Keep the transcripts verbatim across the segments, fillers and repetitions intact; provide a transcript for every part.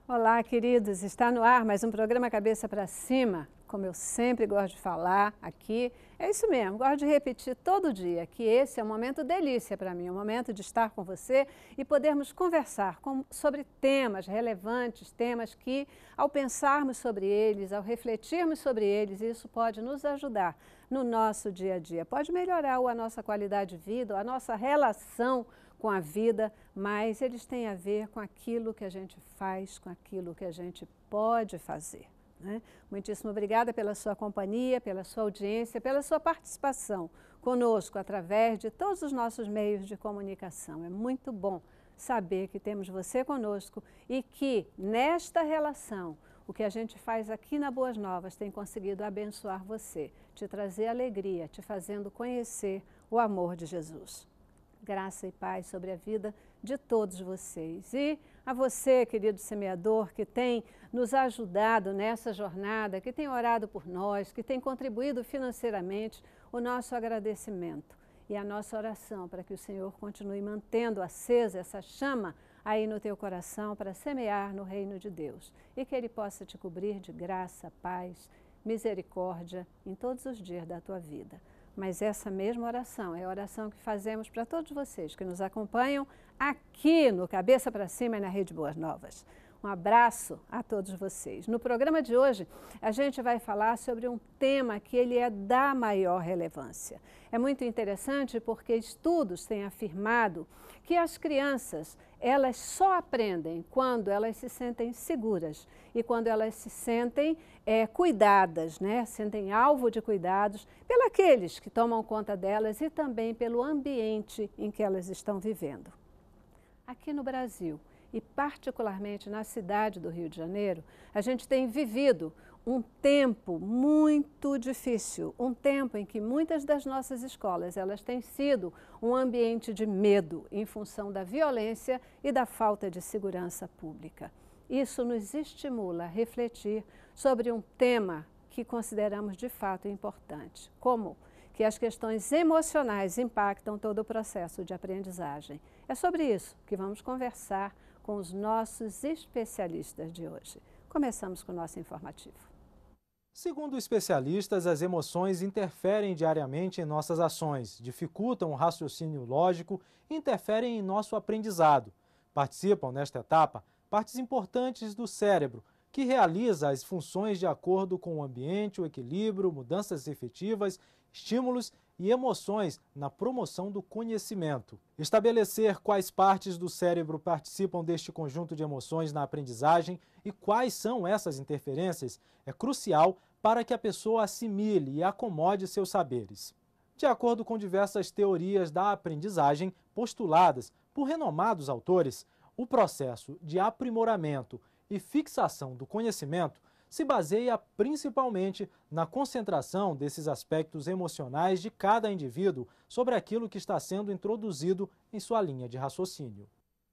Olá, queridos. Está no ar mais um programa Cabeça para Cima. Como eu sempre gosto de falar aqui, é isso mesmo, gosto de repetir todo dia que esse é um momento delícia para mim, um momento de estar com você e podermos conversar com, sobre temas relevantes, temas que, ao pensarmos sobre eles, ao refletirmos sobre eles, isso pode nos ajudar no nosso dia a dia, pode melhorar a nossa qualidade de vida, a nossa relação com a vida, mas eles têm a ver com aquilo que a gente faz, com aquilo que a gente pode fazer. Né? Muitíssimo obrigada pela sua companhia, pela sua audiência, pela sua participação conosco através de todos os nossos meios de comunicação. É muito bom saber que temos você conosco e que nesta relação o que a gente faz aqui na Boas Novas tem conseguido abençoar você, te trazer alegria, te fazendo conhecer o amor de Jesus. Graça e paz sobre a vida de todos vocês. E a você, querido semeador, que tem nos ajudado nessa jornada, que tem orado por nós, que tem contribuído financeiramente, o nosso agradecimento e a nossa oração para que o Senhor continue mantendo acesa essa chama aí no teu coração para semear no reino de Deus e que Ele possa te cobrir de graça, paz, misericórdia em todos os dias da tua vida. Mas essa mesma oração é a oração que fazemos para todos vocês que nos acompanham aqui no Cabeça para Cima e na Rede Boas Novas. Um abraço a todos vocês. No programa de hoje, a gente vai falar sobre um tema que ele é da maior relevância. É muito interessante porque estudos têm afirmado que as crianças, elas só aprendem quando elas se sentem seguras e quando elas se sentem é, cuidadas, né? Sentem alvo de cuidados pelos que tomam conta delas e também pelo ambiente em que elas estão vivendo. Aqui no Brasil, e particularmente na cidade do Rio de Janeiro, a gente tem vivido um tempo muito difícil, um tempo em que muitas das nossas escolas elas têm sido um ambiente de medo em função da violência e da falta de segurança pública. Isso nos estimula a refletir sobre um tema que consideramos de fato importante, como que as questões emocionais impactam todo o processo de aprendizagem. É sobre isso que vamos conversar com os nossos especialistas de hoje. Começamos com o nosso informativo. Segundo especialistas, as emoções interferem diariamente em nossas ações, dificultam o raciocínio lógico e interferem em nosso aprendizado. Participam nesta etapa partes importantes do cérebro, que realiza as funções de acordo com o ambiente, o equilíbrio, mudanças efetivas, estímulos e emoções na promoção do conhecimento. Estabelecer quais partes do cérebro participam deste conjunto de emoções na aprendizagem e quais são essas interferências é crucial para que a pessoa assimile e acomode seus saberes. De acordo com diversas teorias da aprendizagem postuladas por renomados autores, o processo de aprimoramento e fixação do conhecimento se baseia principalmente na concentração desses aspectos emocionais de cada indivíduo sobre aquilo que está sendo introduzido em sua linha de raciocínio.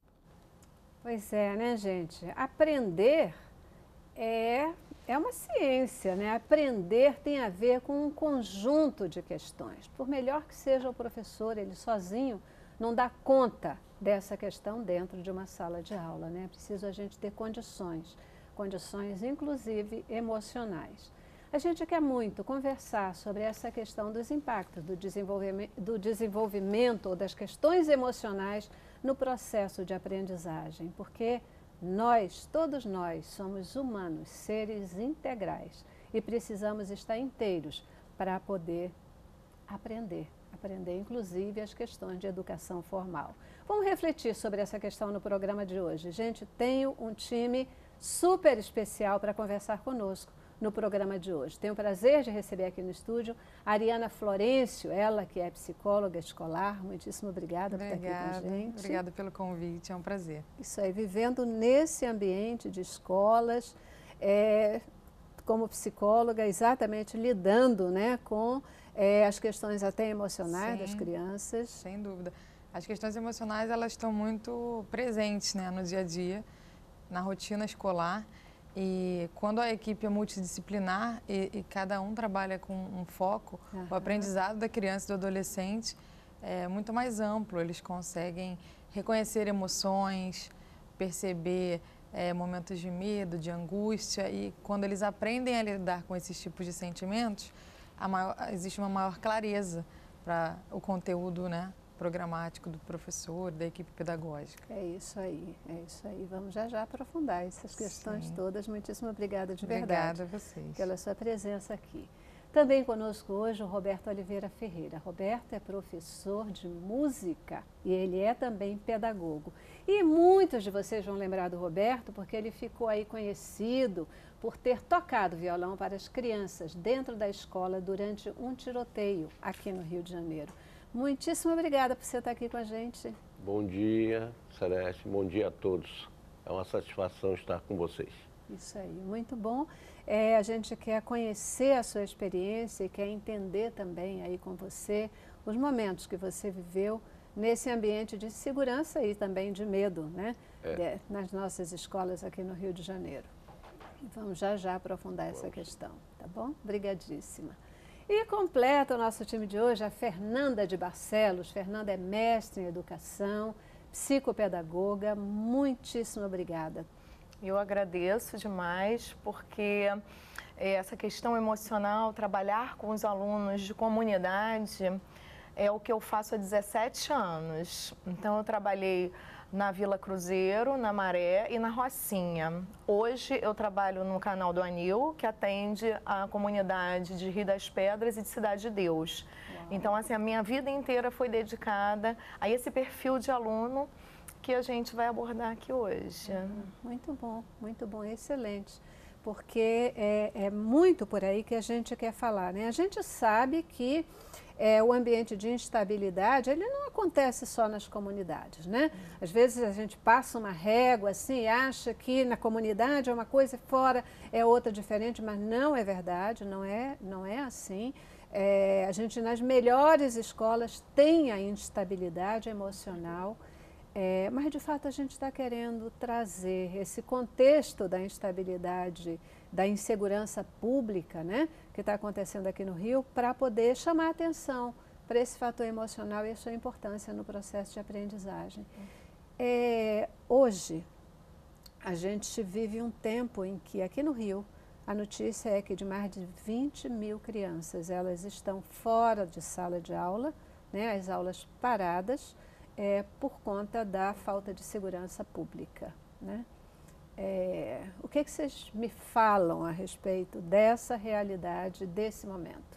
Pois é, né, gente? Aprender é, é uma ciência, né? Aprender tem a ver com um conjunto de questões. Por melhor que seja o professor, ele sozinho não dá conta dessa questão dentro de uma sala de aula, né? É preciso a gente ter condições. condições inclusive emocionais. A gente quer muito conversar sobre essa questão dos impactos do desenvolvimento, do desenvolvimento ou das questões emocionais no processo de aprendizagem, porque nós, todos nós, somos humanos, seres integrais e precisamos estar inteiros para poder aprender, aprender inclusive as questões de educação formal. Vamos refletir sobre essa questão no programa de hoje. Gente, tenho um time super especial para conversar conosco no programa de hoje. Tenho o prazer de receber aqui no estúdio a Ariana Florencio, ela que é psicóloga escolar. Muitíssimo obrigada, obrigada por estar aqui com a gente. Obrigada pelo convite, é um prazer. Isso aí, vivendo nesse ambiente de escolas, é, como psicóloga, exatamente lidando, né, com é, as questões até emocionais Sim, das crianças. Sem dúvida. As questões emocionais, elas estão muito presentes, né, no dia a dia, na rotina escolar, e quando a equipe é multidisciplinar e, e cada um trabalha com um foco, uhum. o aprendizado da criança e do adolescente é muito mais amplo. Eles conseguem reconhecer emoções, perceber é, momentos de medo, de angústia, e quando eles aprendem a lidar com esses tipos de sentimentos, a maior, existe uma maior clareza para o conteúdo, né, programático do professor, da equipe pedagógica. É isso aí, é isso aí. Vamos já já aprofundar essas questões Sim. todas. Muitíssimo obrigada de Obrigada verdade a vocês. pela sua presença aqui. Também conosco hoje o Roberto Oliveira Ferreira. Roberto é professor de música e ele é também pedagogo. E muitos de vocês vão lembrar do Roberto porque ele ficou aí conhecido por ter tocado violão para as crianças dentro da escola durante um tiroteio aqui no Rio de Janeiro. Muitíssimo obrigada por você estar aqui com a gente. Bom dia, Celeste. Bom dia a todos. É uma satisfação estar com vocês. Isso aí, muito bom. É, a gente quer conhecer a sua experiência e quer entender também aí com você os momentos que você viveu nesse ambiente de segurança e também de medo, né? É. De, nas nossas escolas aqui no Rio de Janeiro. Vamos já já aprofundar essa Vamos. questão, tá bom? Obrigadíssima. E completa o nosso time de hoje a Fernanda de Barcelos. Fernanda é mestre em educação, psicopedagoga. Muitíssimo obrigada. Eu agradeço demais, porque essa questão emocional, trabalhar com os alunos de comunidade, é o que eu faço há dezessete anos. Então, eu trabalhei na Vila Cruzeiro, na Maré e na Rocinha. Hoje, eu trabalho no canal do Anil, que atende a comunidade de Rio das Pedras e de Cidade de Deus. Uau. Então, assim, a minha vida inteira foi dedicada a esse perfil de aluno que a gente vai abordar aqui hoje. Muito bom, muito bom, excelente. Porque é, é muito por aí que a gente quer falar, né? A gente sabe que é, o ambiente de instabilidade, ele não acontece só nas comunidades, né? Às vezes a gente passa uma régua assim e acha que na comunidade é uma coisa e fora é outra diferente, mas não é verdade, não é, não é assim. É, a gente nas melhores escolas tem a instabilidade emocional. É, mas, de fato, a gente está querendo trazer esse contexto da instabilidade, da insegurança pública, né, que está acontecendo aqui no Rio, para poder chamar a atenção para esse fator emocional e a sua importância no processo de aprendizagem. É, hoje, a gente vive um tempo em que, aqui no Rio, a notícia é que de mais de vinte mil crianças, elas estão fora de sala de aula, né, as aulas paradas, É, por conta da falta de segurança pública, né? É, o que, que vocês me falam a respeito dessa realidade, desse momento?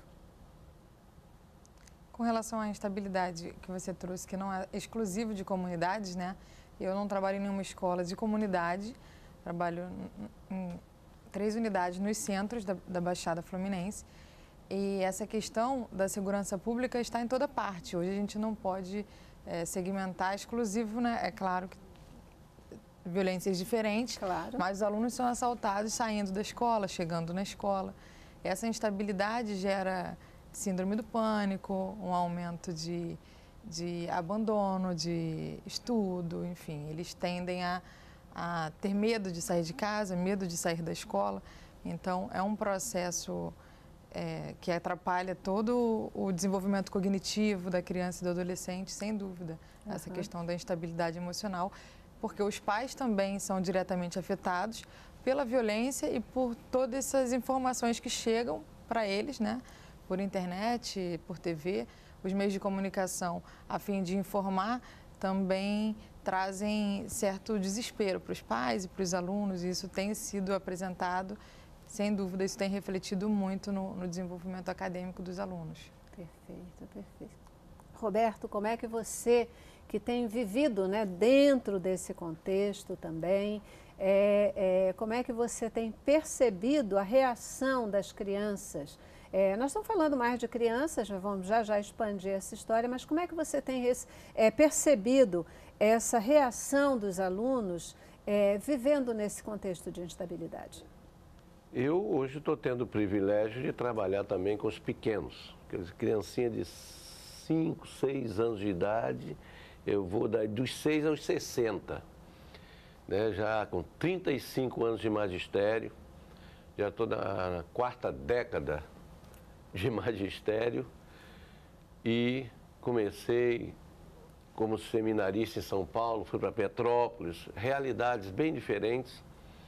Com relação à instabilidade que você trouxe, que não é exclusivo de comunidades, né? Eu não trabalho em nenhuma escola de comunidade, trabalho em três unidades nos centros da, da Baixada Fluminense. E essa questão da segurança pública está em toda parte. Hoje a gente não pode É, segmentar exclusivo, né? É claro que violências diferentes, claro. Mas os alunos são assaltados saindo da escola, chegando na escola. Essa instabilidade gera síndrome do pânico, um aumento de, de abandono, de estudo, enfim. Eles tendem a, a ter medo de sair de casa, medo de sair da escola. Então, é um processo É, que atrapalha todo o desenvolvimento cognitivo da criança e do adolescente, sem dúvida, uhum. Essa questão da instabilidade emocional, porque os pais também são diretamente afetados pela violência e por todas essas informações que chegam para eles, né, por internet, por T V. Os meios de comunicação, a fim de informar, também trazem certo desespero para os pais e para os alunos, e isso tem sido apresentado. Sem dúvida, isso tem refletido muito no, no desenvolvimento acadêmico dos alunos. Perfeito, perfeito. Roberto, como é que você, que tem vivido, né, dentro desse contexto também, é, é, como é que você tem percebido a reação das crianças? É, nós estamos falando mais de crianças, vamos já já expandir essa história, mas como é que você tem é, percebido essa reação dos alunos é, vivendo nesse contexto de instabilidade? Eu hoje estou tendo o privilégio de trabalhar também com os pequenos, aqueles criancinhas de cinco, seis anos de idade, eu vou dar dos seis aos sessenta, né, já com trinta e cinco anos de magistério, já estou na quarta década de magistério e comecei como seminarista em São Paulo, fui para Petrópolis, realidades bem diferentes.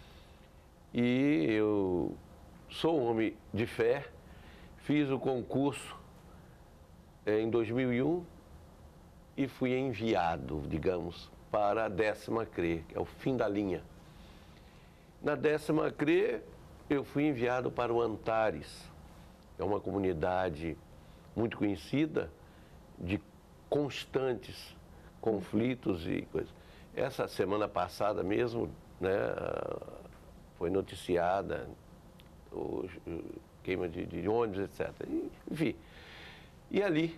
E eu sou um homem de fé, fiz o concurso eh, em dois mil e um e fui enviado, digamos, para a décima C R E, que é o fim da linha. Na décima C R E, eu fui enviado para o Antares, que é uma comunidade muito conhecida, de constantes conflitos e coisas. Essa semana passada mesmo, né, foi noticiada o, o queima de, de ônibus, etcétera. E, enfim, e ali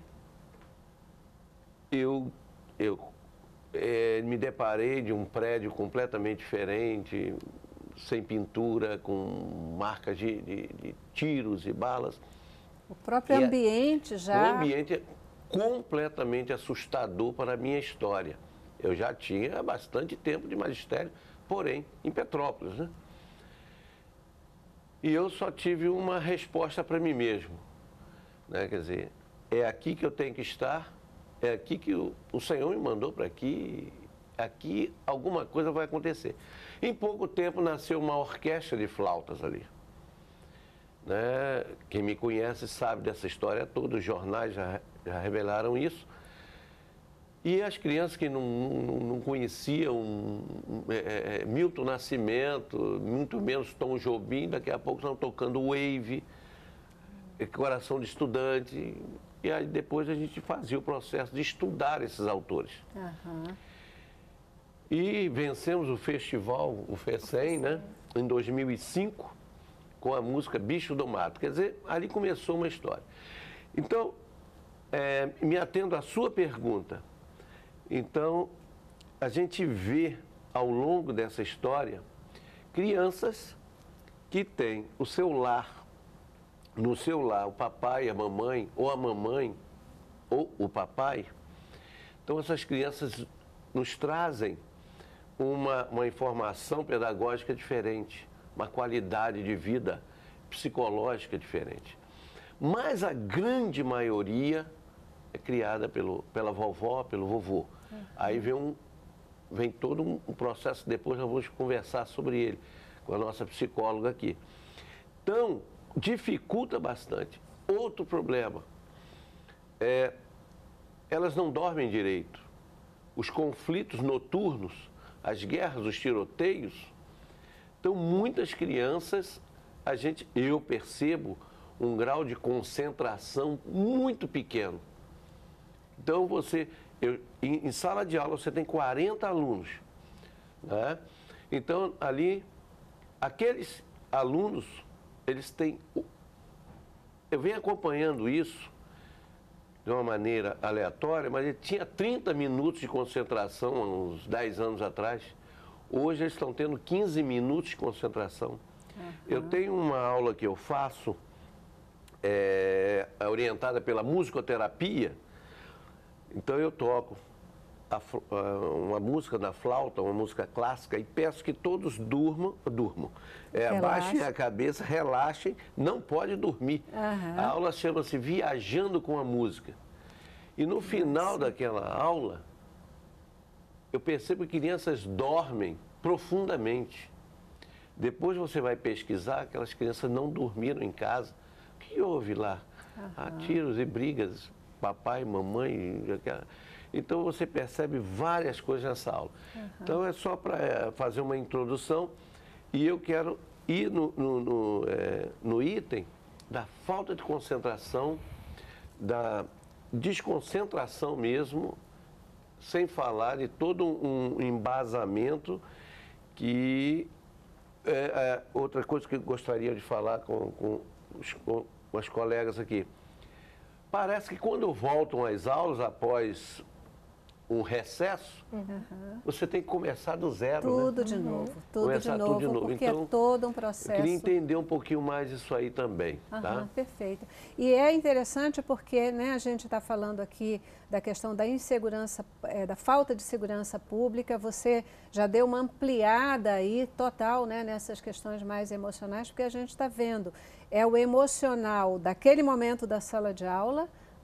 eu, eu é, me deparei de um prédio completamente diferente, sem pintura, com marcas de, de, de tiros e balas. O próprio e ambiente é, já... O ambiente é completamente assustador para a minha história. Eu já tinha bastante tempo de magistério, porém, em Petrópolis, né? E eu só tive uma resposta para mim mesmo, né? Quer dizer, é aqui que eu tenho que estar, é aqui que o, o Senhor me mandou para aqui, aqui alguma coisa vai acontecer. Em pouco tempo nasceu uma orquestra de flautas ali. Né? Quem me conhece sabe dessa história toda, os jornais já, já revelaram isso. E as crianças que não, não, não conheciam é, é, Milton Nascimento, muito menos Tom Jobim, daqui a pouco estão tocando Wave, Coração de Estudante. E aí depois a gente fazia o processo de estudar esses autores. Uhum. E vencemos o festival, o FECEM, né, em dois mil e cinco, com a música Bicho do Mato. Quer dizer, ali começou uma história. Então, é, me atendo à sua pergunta. Então, a gente vê ao longo dessa história crianças que têm o seu lar, no seu lar, o papai, a mamãe, ou a mamãe, ou o papai. Então, essas crianças nos trazem uma, uma informação pedagógica diferente, uma qualidade de vida psicológica diferente. Mas a grande maioria é criada pelo, pela vovó, pelo vovô. Uhum. Aí vem, um, vem todo um, um processo, depois nós vamos conversar sobre ele com a nossa psicóloga aqui. Então, dificulta bastante. Outro problema, é, elas não dormem direito. Os conflitos noturnos, as guerras, os tiroteios. Então, muitas crianças, a gente, eu percebo um grau de concentração muito pequeno. Então, você, eu, em, em sala de aula, você tem quarenta alunos, né? Então, ali, aqueles alunos, eles têm... Eu venho acompanhando isso de uma maneira aleatória, mas ele tinha trinta minutos de concentração há uns dez anos atrás. Hoje eles estão tendo quinze minutos de concentração. Uhum. Eu tenho uma aula que eu faço, é, orientada pela musicoterapia. Então eu toco a, uma música da flauta, uma música clássica, e peço que todos durmam, durmam. É, abaixem a cabeça, relaxem, não pode dormir. Uhum. A aula chama-se Viajando com a Música. E no final Nossa. daquela aula, eu percebo que crianças dormem profundamente. Depois você vai pesquisar, aquelas crianças não dormiram em casa. O que houve lá? Uhum. Ah, tiros e brigas, papai, mamãe. Aquela... Então você percebe várias coisas nessa aula. Uhum. Então é só para fazer uma introdução e eu quero ir no, no, no, é, no item da falta de concentração, da desconcentração mesmo, sem falar de todo um embasamento que... É, é, outra coisa que eu gostaria de falar com, com, os, com as colegas aqui. Parece que quando voltam às aulas após um recesso, uhum. você tem que começar do zero, tudo né? de novo, tudo começar de novo, tudo de novo. Porque então, é todo um processo. Eu queria entender um pouquinho mais isso aí também, uhum, tá? Perfeito. E é interessante porque, né, a gente está falando aqui da questão da insegurança, é, da falta de segurança pública. Você já deu uma ampliada aí total, né, nessas questões mais emocionais, porque a gente está vendo é o emocional daquele momento da sala de aula,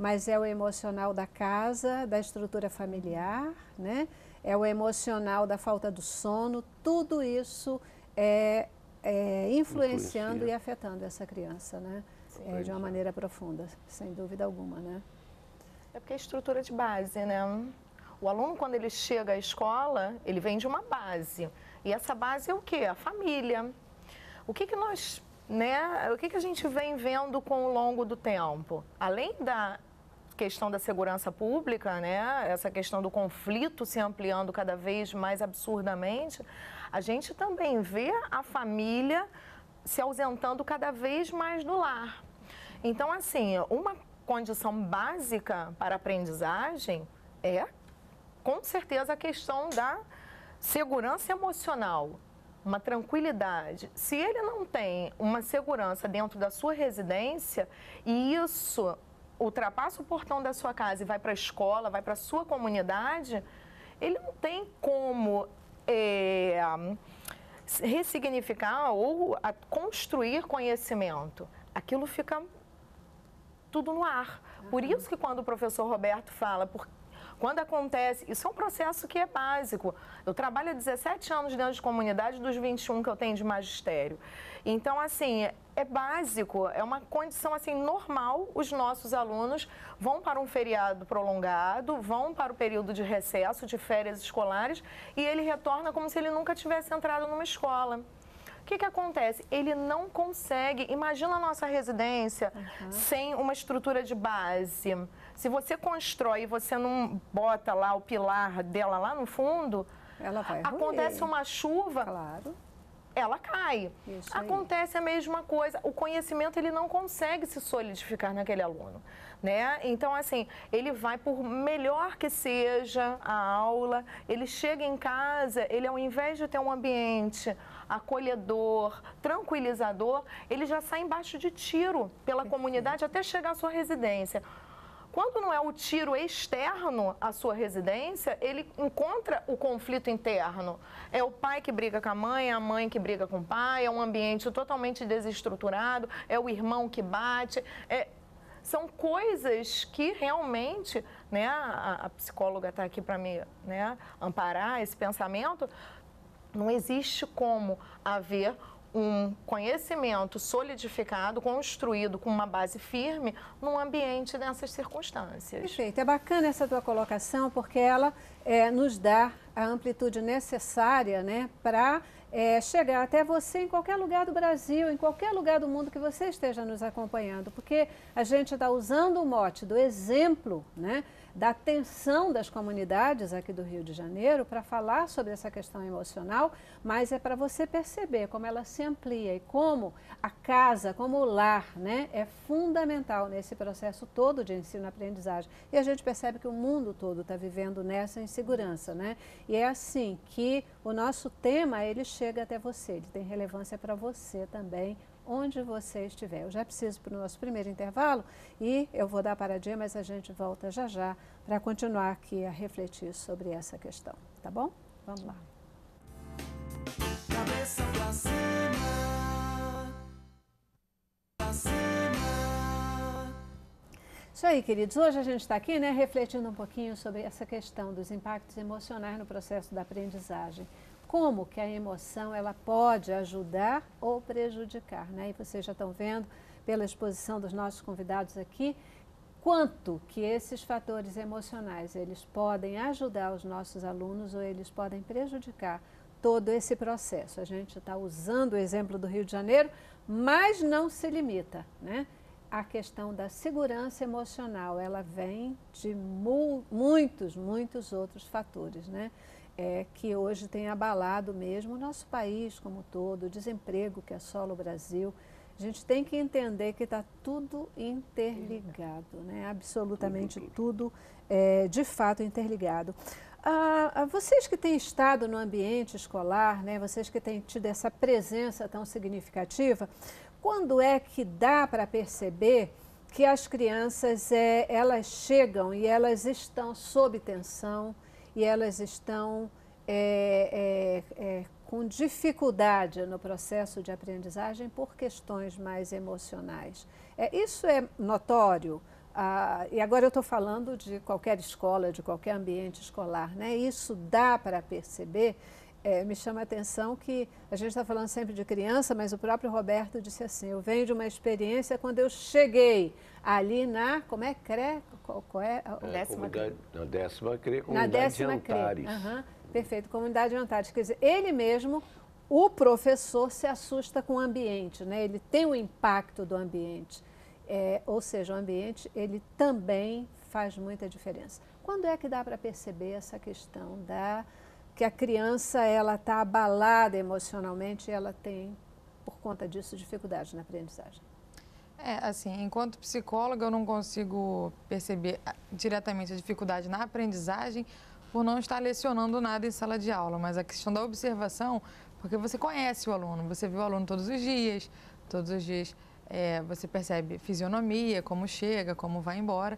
mas é o emocional da casa, da estrutura familiar, né? É o emocional da falta do sono, tudo isso é, é influenciando Influencia. e afetando essa criança, né? É, de uma maneira profunda, sem dúvida alguma, né? É porque é estrutura de base, né? O aluno, quando ele chega à escola, ele vem de uma base. E essa base é o quê? A família. O que que nós, né? O que que a gente vem vendo com o longo do tempo? Além da questão da segurança pública, né? Essa questão do conflito se ampliando cada vez mais absurdamente, a gente também vê a família se ausentando cada vez mais do lar. Então, assim, uma condição básica para a aprendizagem é, com certeza, a questão da segurança emocional, uma tranquilidade. Se ele não tem uma segurança dentro da sua residência e isso ultrapassa o portão da sua casa e vai para a escola, vai para a sua comunidade, ele não tem como é, ressignificar ou a, construir conhecimento. Aquilo fica tudo no ar. Por isso que quando o professor Roberto fala, por, quando acontece, isso é um processo que é básico. Eu trabalho há dezessete anos dentro de comunidade, dos vinte e um que eu tenho de magistério. Então, assim, é básico, é uma condição assim normal, os nossos alunos vão para um feriado prolongado, vão para o período de recesso, de férias escolares, e ele retorna como se ele nunca tivesse entrado numa escola. O que que acontece? Ele não consegue, imagina a nossa residência uhum. sem uma estrutura de base. Se você constrói e você não bota lá o pilar dela lá no fundo, ela vai acontece ruir. uma chuva, claro. ela cai. Isso Acontece aí. a mesma coisa. O conhecimento ele não consegue se solidificar naquele aluno, né? Então, assim, ele vai, por melhor que seja a aula, ele chega em casa, ele ao invés de ter um ambiente acolhedor, tranquilizador, ele já sai embaixo de tiro pela Perfeito. comunidade até chegar à sua residência. Quando não é o tiro externo à sua residência, ele encontra o conflito interno. É o pai que briga com a mãe, é a mãe que briga com o pai, é um ambiente totalmente desestruturado, é o irmão que bate. É... São coisas que realmente, né, a, a psicóloga está aqui para me, né, amparar esse pensamento. Não existe como haver um conhecimento solidificado, construído com uma base firme num ambiente dessas circunstâncias. Perfeito. É bacana essa tua colocação, porque ela é, nos dá a amplitude necessária, né, para é, chegar até você em qualquer lugar do Brasil, em qualquer lugar do mundo que você esteja nos acompanhando, porque a gente está usando o mote do exemplo, né, da atenção das comunidades aqui do Rio de Janeiro para falar sobre essa questão emocional, mas é para você perceber como ela se amplia e como a casa, como o lar, né, é fundamental nesse processo todo de ensino-aprendizagem. E a gente percebe que o mundo todo está vivendo nessa insegurança, né? E é assim que o nosso tema, ele chega até você, ele tem relevância para você também, onde você estiver. Eu já preciso para o nosso primeiro intervalo e eu vou dar paradinha, mas a gente volta já já para continuar aqui a refletir sobre essa questão, tá bom? Vamos lá. Cabeça pra cima, pra cima. Isso aí, queridos. Hoje a gente está aqui, né, refletindo um pouquinho sobre essa questão dos impactos emocionais no processo da aprendizagem. Como que a emoção ela pode ajudar ou prejudicar, né? E vocês já estão vendo pela exposição dos nossos convidados aqui, quanto que esses fatores emocionais eles podem ajudar os nossos alunos ou eles podem prejudicar todo esse processo. A gente está usando o exemplo do Rio de Janeiro, mas não se limita, né? A questão da segurança emocional, ela vem de mu muitos, muitos outros fatores, né? É, que hoje tem abalado mesmo o nosso país como um todo, o desemprego que assola o Brasil. A gente tem que entender que está tudo interligado, né? Absolutamente tudo, é, de fato, interligado. Ah, vocês que têm estado no ambiente escolar, né? Vocês que têm tido essa presença tão significativa, quando é que dá para perceber que as crianças, é, elas chegam e elas estão sob tensão, e elas estão é, é, é, com dificuldade no processo de aprendizagem por questões mais emocionais? É, isso é notório Ah, e agora eu estou falando de qualquer escola, de qualquer ambiente escolar, né? Isso dá para perceber. É, me chama a atenção que a gente está falando sempre de criança, mas o próprio Roberto disse assim, eu venho de uma experiência quando eu cheguei ali na, como é, CRE? Qual, qual é? é décima CRE. Na décima CRE, na comunidade décima de Antares. CRE. Uhum, perfeito, comunidade de Antares. Quer dizer, ele mesmo, o professor se assusta com o ambiente, né? Ele tem o impacto do ambiente. É, ou seja, o ambiente, ele também faz muita diferença. Quando é que dá para perceber essa questão da... que a criança ela está abalada emocionalmente e ela tem, por conta disso, dificuldade na aprendizagem? É, assim, enquanto psicóloga eu não consigo perceber diretamente a dificuldade na aprendizagem por não estar lecionando nada em sala de aula, mas a questão da observação, porque você conhece o aluno, você vê o aluno todos os dias, todos os dias é, você percebe fisionomia, como chega, como vai embora.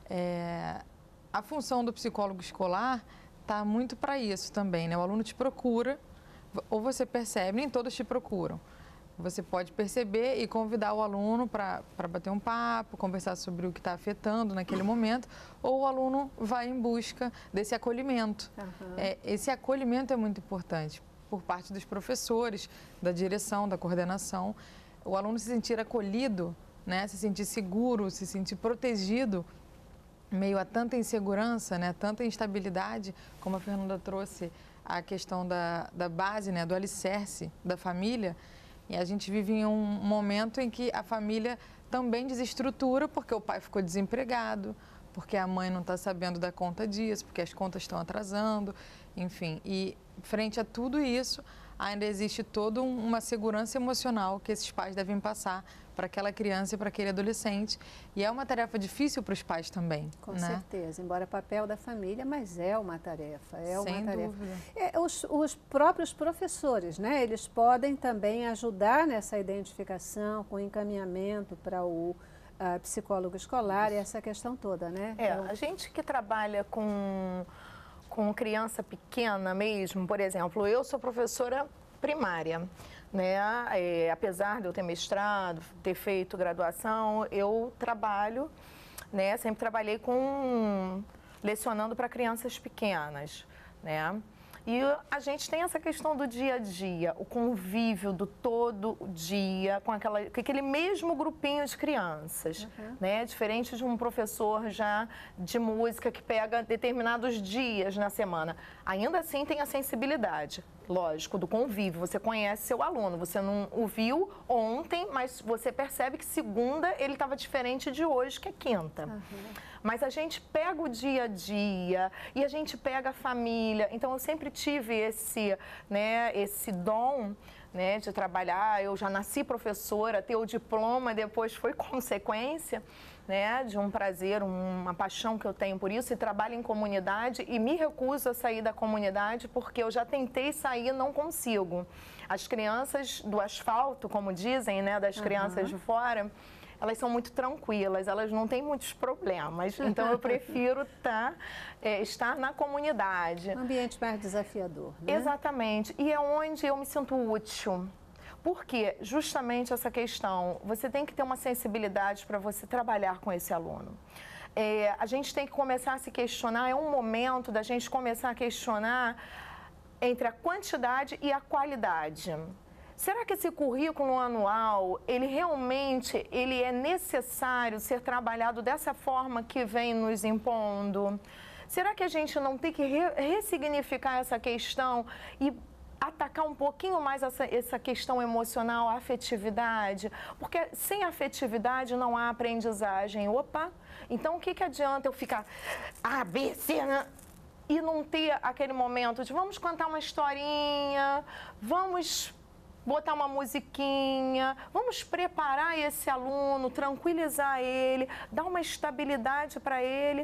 É, a função do psicólogo escolar está muito para isso também, né? O aluno te procura, ou você percebe, nem todos te procuram. Você pode perceber e convidar o aluno para bater um papo, conversar sobre o que está afetando naquele momento, ou o aluno vai em busca desse acolhimento. Uhum. É, esse acolhimento é muito importante por parte dos professores, da direção, da coordenação. O aluno se sentir acolhido, né? Se sentir seguro, se sentir protegido, meio a tanta insegurança, né, tanta instabilidade, como a Fernanda trouxe a questão da, da base, né, do alicerce da família, e a gente vive em um momento em que a família também desestrutura porque o pai ficou desempregado, porque a mãe não está sabendo dar conta disso, porque as contas estão atrasando, enfim. E frente a tudo isso, ainda existe toda uma segurança emocional que esses pais devem passar para aquela criança e para aquele adolescente. E é uma tarefa difícil para os pais também. Com né? certeza, embora papel da família, mas é uma tarefa, é Sem uma tarefa. dúvida. É, os, os próprios professores, né, eles podem também ajudar nessa identificação, com encaminhamento para o uh, psicólogo escolar e essa questão toda, né? É, então, a gente que trabalha com, com criança pequena mesmo, por exemplo, eu sou professora primária. Né? É, apesar de eu ter mestrado, ter feito graduação, eu trabalho, né? Sempre trabalhei com lecionando para crianças pequenas, né? E a gente tem essa questão do dia a dia, o convívio do todo dia com, aquela, com aquele mesmo grupinho de crianças, uhum. né? Diferente de um professor já de música que pega determinados dias na semana. Ainda assim tem a sensibilidade, lógico, do convívio. Você conhece seu aluno, você não o viu ontem, mas você percebe que segunda ele estava diferente de hoje, que é quinta. Uhum. Mas a gente pega o dia a dia e a gente pega a família. Então, eu sempre tive esse, né, esse dom, né, de trabalhar. Eu já nasci professora, ter o diploma depois foi consequência, né, de um prazer, uma paixão que eu tenho por isso. E trabalho em comunidade e me recuso a sair da comunidade porque eu já tentei sair e não consigo. As crianças do asfalto, como dizem, né, das crianças uhum. de fora... elas são muito tranquilas, elas não têm muitos problemas. Então, eu prefiro tá, é, estar na comunidade. Um ambiente mais desafiador, né? Exatamente. E é onde eu me sinto útil. Porque justamente essa questão, você tem que ter uma sensibilidade para você trabalhar com esse aluno. É, a gente tem que começar a se questionar, é um momento da gente começar a questionar entre a quantidade e a qualidade. Será que esse currículo anual, ele realmente ele é necessário ser trabalhado dessa forma que vem nos impondo? Será que a gente não tem que re ressignificar essa questão e atacar um pouquinho mais essa, essa questão emocional, a afetividade? Porque sem afetividade não há aprendizagem. Opa! Então, o que, que adianta eu ficar A, B, C, né? E não ter aquele momento de vamos contar uma historinha, vamos... botar uma musiquinha, vamos preparar esse aluno, tranquilizar ele, dar uma estabilidade para ele,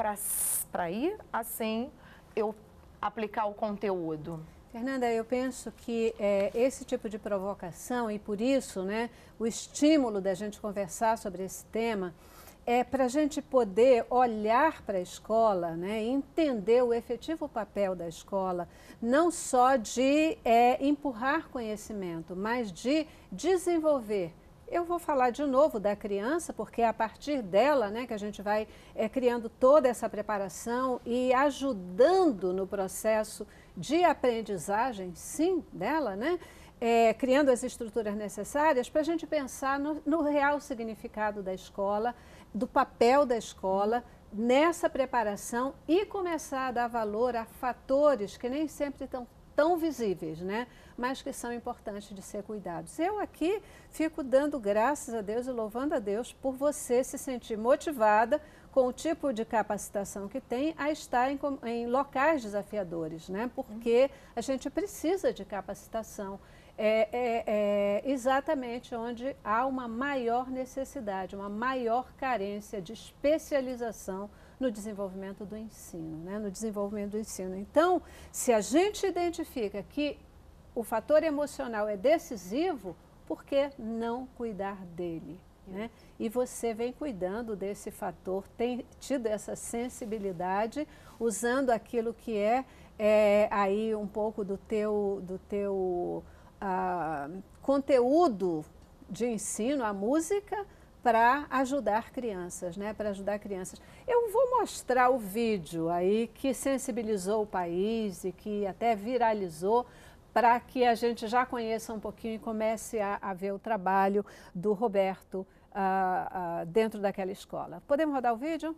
para ir, assim, eu aplicar o conteúdo. Fernanda, eu penso que é, esse tipo de provocação, e por isso, né, o estímulo da gente conversar sobre esse tema, é para a gente poder olhar para a escola, né, e entender o efetivo papel da escola, não só de é, empurrar conhecimento, mas de desenvolver Eu vou falar de novo da criança, porque é a partir dela, né, que a gente vai é, criando toda essa preparação e ajudando no processo de aprendizagem, sim, dela, né? É, criando as estruturas necessárias para a gente pensar no, no real significado da escola, do papel da escola nessa preparação e começar a dar valor a fatores que nem sempre estão tão visíveis, né? Mas que são importantes de ser cuidados. Eu aqui fico dando graças a Deus e louvando a Deus por você se sentir motivada com o tipo de capacitação que tem a estar em, em locais desafiadores, né? Porque a gente precisa de capacitação. É, é, é exatamente onde há uma maior necessidade, uma maior carência de especialização no desenvolvimento do ensino, né? no desenvolvimento do ensino. Então, se a gente identifica que o fator emocional é decisivo, por que não cuidar dele? Né? E você vem cuidando desse fator, tem tido essa sensibilidade, usando aquilo que é, é aí um pouco do teu, do teu ah, conteúdo de ensino, a música, para ajudar crianças, né? Para ajudar crianças. Eu vou mostrar o vídeo aí que sensibilizou o país e que até viralizou, para que a gente já conheça um pouquinho e comece a, a ver o trabalho do Roberto uh, uh, dentro daquela escola. Podemos rodar o vídeo?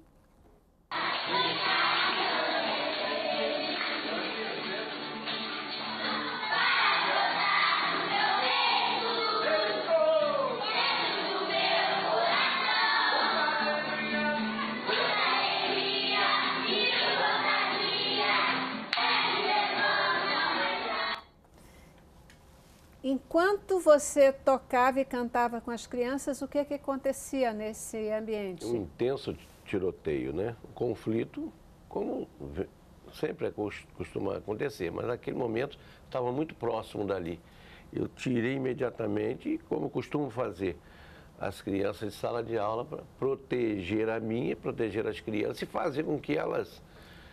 Enquanto você tocava e cantava com as crianças, o que, que acontecia nesse ambiente? Um intenso tiroteio, né? Um conflito, como sempre costuma acontecer, mas naquele momento estava muito próximo dali. Eu tirei imediatamente, e como costumo fazer, as crianças de sala de aula para proteger a minha, proteger as crianças e fazer com que elas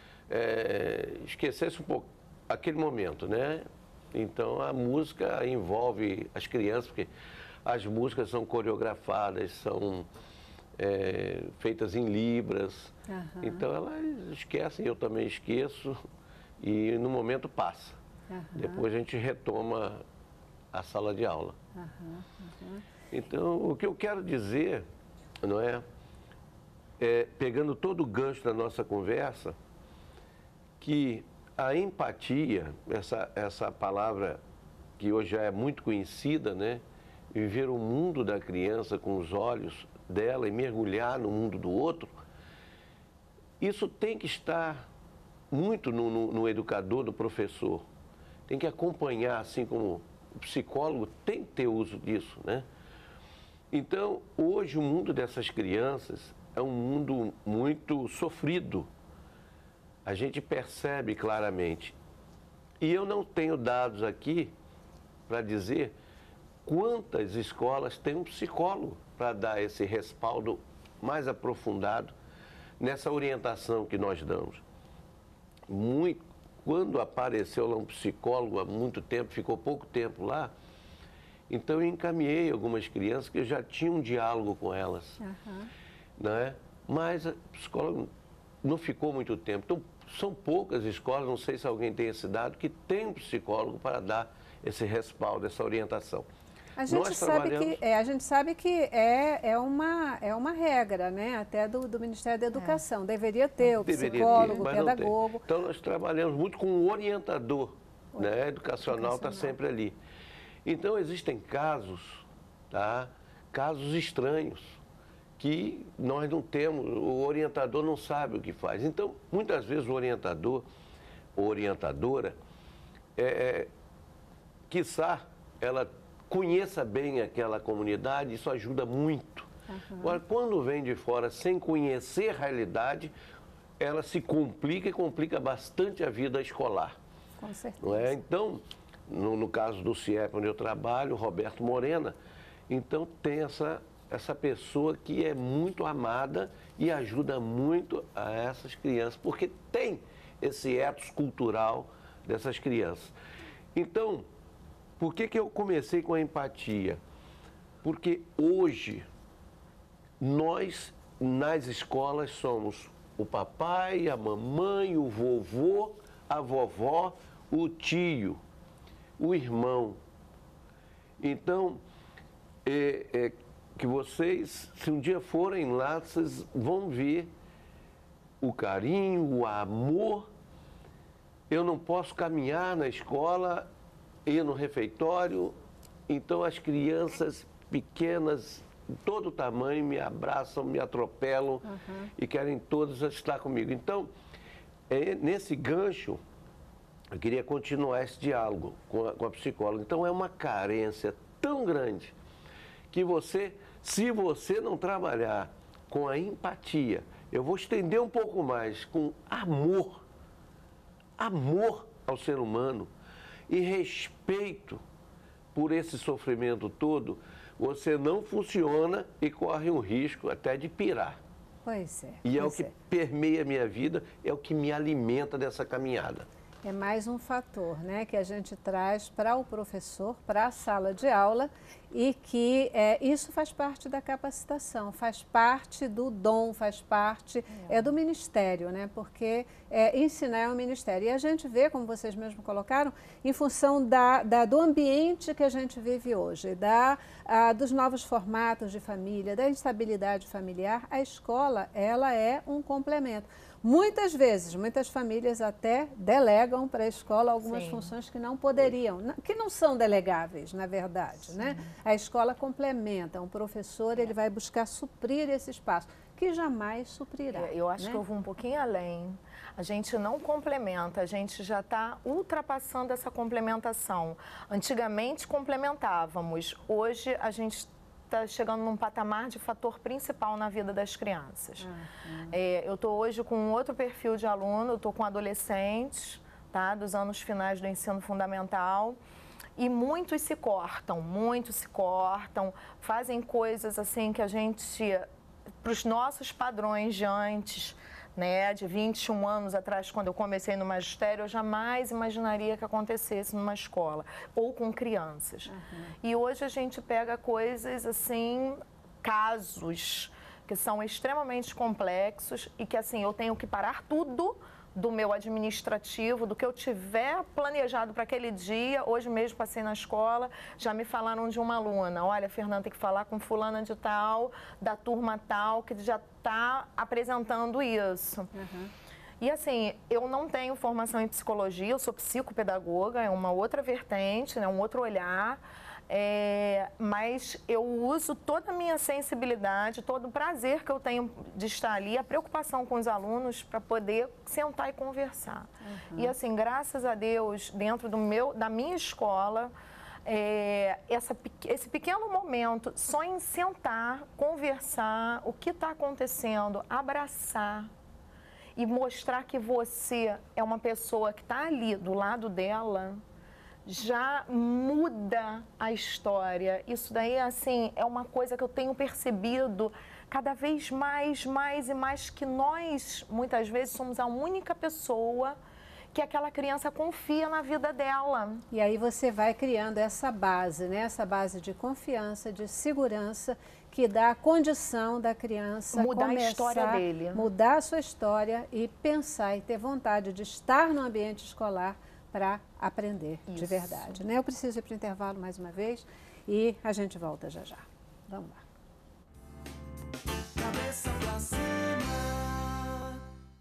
é, esquecessem um pouco aquele momento, né? Então, a música envolve as crianças, porque as músicas são coreografadas, são é, feitas em libras. Uhum. Então, elas esquecem, eu também esqueço, e no momento passa. Uhum. Depois a gente retoma a sala de aula. Uhum. Uhum. Então, o que eu quero dizer, não é, é, pegando todo o gancho da nossa conversa, que a empatia, essa, essa palavra que hoje já é muito conhecida, né? Viver o mundo da criança com os olhos dela e mergulhar no mundo do outro, isso tem que estar muito no, no, no educador, no professor. Tem que acompanhar, assim como o psicólogo tem que ter uso disso, né? Então, hoje o mundo dessas crianças é um mundo muito sofrido. A gente percebe claramente. E eu não tenho dados aqui para dizer quantas escolas têm um psicólogo para dar esse respaldo mais aprofundado nessa orientação que nós damos. Muito, quando apareceu lá um psicólogo há muito tempo, ficou pouco tempo lá, então eu encaminhei algumas crianças que eu já tinha um diálogo com elas. Uhum. Né? Mas a psicóloga não ficou muito tempo. Então, são poucas escolas, não sei se alguém tem esse dado, que tem um psicólogo para dar esse respaldo, essa orientação. A gente, Nós sabe, trabalhamos... que, é, a gente sabe que é, é, uma, é uma regra, né? Até do, do Ministério da Educação. É. Deveria ter o Deveria psicólogo, ter, o pedagogo. Então, nós trabalhamos muito com o orientador, o né? educacional está sempre ali. Então, existem casos, tá? Casos estranhos, que nós não temos, o orientador não sabe o que faz. Então, muitas vezes o orientador ou orientadora, é, quiçá, ela conheça bem aquela comunidade, isso ajuda muito. Uhum. Agora, quando vem de fora sem conhecer a realidade, ela se complica e complica bastante a vida escolar. Com certeza. Não é? Então, no, no caso do C I E P, onde eu trabalho, Roberto Morena, então tem essa... essa pessoa que é muito amada e ajuda muito a essas crianças, porque tem esse ethos cultural dessas crianças. Então, por que que eu comecei com a empatia? Porque hoje, nós, nas escolas, somos o papai, a mamãe, o vovô, a vovó, o tio, o irmão. Então, é, é, que vocês, se um dia forem lá, vocês vão ver o carinho, o amor. Eu não posso caminhar na escola, ir no refeitório, então as crianças pequenas, de todo tamanho, me abraçam, me atropelam uhum. e querem todas estar comigo. Então, é, nesse gancho, eu queria continuar esse diálogo com a, com a psicóloga. Então, é uma carência tão grande que você, se você não trabalhar com a empatia, eu vou estender um pouco mais, com amor, amor ao ser humano e respeito por esse sofrimento todo, você não funciona e corre um risco até de pirar. Pois é. E é o pois que é. permeia a minha vida, é o que me alimenta dessa caminhada. É mais um fator, né, que a gente traz para o professor, para a sala de aula, e que é, isso faz parte da capacitação, faz parte do dom, faz parte é. É, do ministério, né, porque é, ensinar é um ministério. E a gente vê, como vocês mesmos colocaram, em função da, da, do ambiente que a gente vive hoje, da, a, dos novos formatos de família, da instabilidade familiar, a escola ela é um complemento. Muitas vezes, muitas famílias até delegam para a escola algumas Sim. funções que não poderiam, que não são delegáveis, na verdade, Sim. né? A escola complementa, um professor ele vai buscar suprir esse espaço, que jamais suprirá. Eu acho né? que eu vou um pouquinho além. A gente não complementa, a gente já está ultrapassando essa complementação. Antigamente complementávamos, hoje a gente está chegando num patamar de fator principal na vida das crianças. Uhum. É, eu estou hoje com um outro perfil de aluno, eu estou com adolescentes, tá, dos anos finais do ensino fundamental, e muitos se cortam, muitos se cortam, fazem coisas assim que a gente, para os nossos padrões de antes, né, de vinte e um anos atrás, quando eu comecei no magistério, eu jamais imaginaria que acontecesse numa escola, ou com crianças. Uhum. E hoje a gente pega coisas assim, casos que são extremamente complexos e que assim, eu tenho que parar tudo do meu administrativo, do que eu tiver planejado para aquele dia. Hoje mesmo passei na escola, já me falaram de uma aluna, olha, Fernanda, tem que falar com fulana de tal, da turma tal, que já está apresentando isso. Uhum. E assim, eu não tenho formação em psicologia, eu sou psicopedagoga, é uma outra vertente, né, um outro olhar. É, mas eu uso toda a minha sensibilidade, todo o prazer que eu tenho de estar ali, a preocupação com os alunos para poder sentar e conversar. Uhum. E assim, graças a Deus, dentro do meu, da minha escola, é, essa, esse pequeno momento, só em sentar, conversar, o que está acontecendo, abraçar e mostrar que você é uma pessoa que está ali do lado dela, já muda a história. Isso daí, assim, é uma coisa que eu tenho percebido cada vez mais, mais e mais, que nós, muitas vezes, somos a única pessoa que aquela criança confia na vida dela. E aí você vai criando essa base, né? Essa base de confiança, de segurança, que dá a condição da criança mudar começar, a história dele. Mudar a sua história e pensar e ter vontade de estar no ambiente escolar para aprender Isso. de verdade. Né? Eu preciso ir para o intervalo mais uma vez e a gente volta já já. Vamos lá. Cabeça pra cima.